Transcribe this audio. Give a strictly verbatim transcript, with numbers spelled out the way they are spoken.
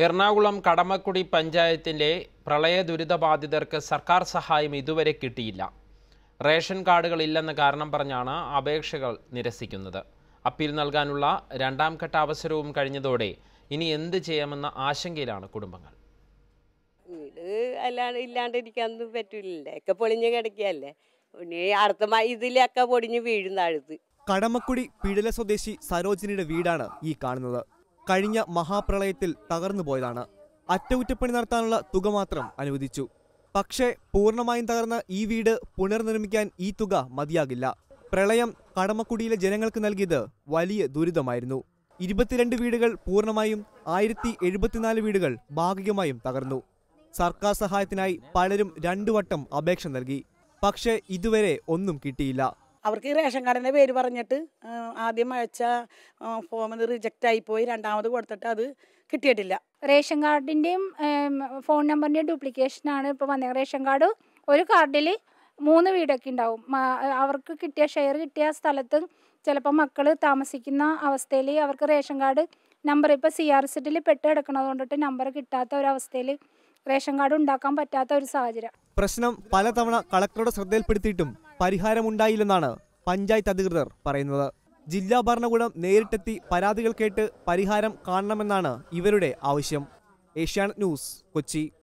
എറണാകുളം കടമക്കുടി പഞ്ചായത്തിലെ പ്രളയ ദുരിതബാധിതർക്ക് സർക്കാർ സഹായം ഇതുവരെ കിട്ടിയില്ല. റേഷൻ കാർഡുകൾ ഇല്ലെന്ന കാരണം പറഞ്ഞാണ് അപേക്ഷകൾ നിരസിക്കുന്നത്. അപ്പീൽ നൽകാനുള്ള രണ്ടാം ഘട്ട അവസരവും കഴിഞ്ഞതോടെ ഇനി എന്ത് ചെയ്യാമെന്ന ആശങ്കയിലാണ് കുടുംബങ്ങൾ. വീട് അല്ലാണ്ട് ഇല്ലാണ്ടിരിക്കാനൊന്നും പറ്റില്ലേ, ഒക്കെ പൊളിഞ്ഞ് കിടക്കുകയല്ലേ. അടുത്ത ഇതിലൊക്കെ പൊടിഞ്ഞ് വീഴുന്ന അഴുത്. കടമക്കുടി പിഴല സ്വദേശി സരോജിനിയുടെ വീടാണ് ഈ കാണുന്നത്. കഴിഞ്ഞ മഹാപ്രളയത്തിൽ തകർന്നു പോയതാണ്. അറ്റകുറ്റപ്പണി നടത്താനുള്ള തുക മാത്രം അനുവദിച്ചു. പക്ഷേ പൂർണ്ണമായും തകർന്ന ഈ വീട് പുനർനിർമ്മിക്കാൻ ഈ തുക മതിയാകില്ല. പ്രളയം കടമക്കുടിയിലെ ജനങ്ങൾക്ക് നൽകിയത് വലിയ ദുരിതമായിരുന്നു. ഇരുപത്തിരണ്ട് വീടുകൾ പൂർണ്ണമായും ആയിരത്തി എഴുപത്തിനാല് വീടുകൾ ഭാഗികമായും തകർന്നു. സർക്കാർ സഹായത്തിനായി പലരും രണ്ടു വട്ടം അപേക്ഷ നൽകി. പക്ഷേ ഇതുവരെ ഒന്നും കിട്ടിയില്ല. അവർക്ക് റേഷൻ കാർഡിൻ്റെ പേര് പറഞ്ഞിട്ട് ആദ്യം അയച്ച ഫോമിൽ റിജക്റ്റ് ആയിപ്പോയി. രണ്ടാമത് കൊടുത്തിട്ട് അത് കിട്ടിയിട്ടില്ല. റേഷൻ കാർഡിൻ്റെയും ഫോൺ നമ്പറിൻ്റെയും ഡ്യൂപ്ലിക്കേഷനാണ് ഇപ്പോൾ വന്നത്. റേഷൻ കാർഡ് ഒരു കാർഡിൽ മൂന്ന് വീടൊക്കെ ഉണ്ടാവും. അവർക്ക് കിട്ടിയ ഷെയർ കിട്ടിയ സ്ഥലത്ത് ചിലപ്പോൾ മക്കൾ താമസിക്കുന്ന അവസ്ഥയിൽ അവർക്ക് റേഷൻ കാർഡ് നമ്പർ ഇപ്പോൾ സി ആർ സെറ്റിൽ പെട്ട് കിടക്കുന്നത് കൊണ്ടിട്ട് നമ്പർ കിട്ടാത്ത ഒരവസ്ഥയിൽ റേഷൻ കാർഡ് ഉണ്ടാക്കാൻ പറ്റാത്ത ഒരു സാഹചര്യം. പ്രശ്നം പലതവണ കളക്ടറുടെ ശ്രദ്ധയിൽപ്പെടുത്തിയിട്ടും പരിഹാരമുണ്ടായില്ലെന്നാണ് പഞ്ചായത്ത് അധികൃതർ പറയുന്നത്. ജില്ലാ ഭരണകൂടം നേരിട്ടെത്തി പരാതികൾ കേട്ട് പരിഹാരം കാണണമെന്നാണ് ഇവരുടെ ആവശ്യം. ഏഷ്യാനെറ്റ് ന്യൂസ്, കൊച്ചി.